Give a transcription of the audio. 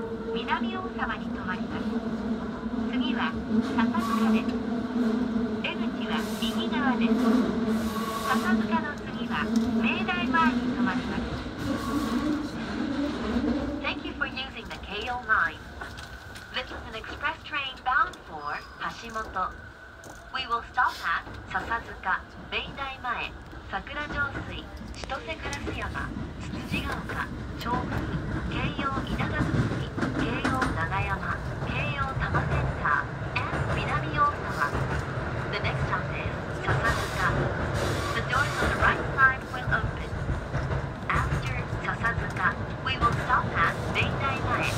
南大沢に停まります。次は笹塚です。出口は右側です。笹塚の次は明大前に停まります。Thank you for using the KO line. This is an express train bound for 橋本. We will stop at 笹塚、明大前、桜上水、千歳烏山、つつじが丘、調布、京葉稲田口、京葉長山、京葉多摩センター and 南大沢. The next stop is 笹塚. The doors on the right side will open. After 笹塚, we will stop at 明大前.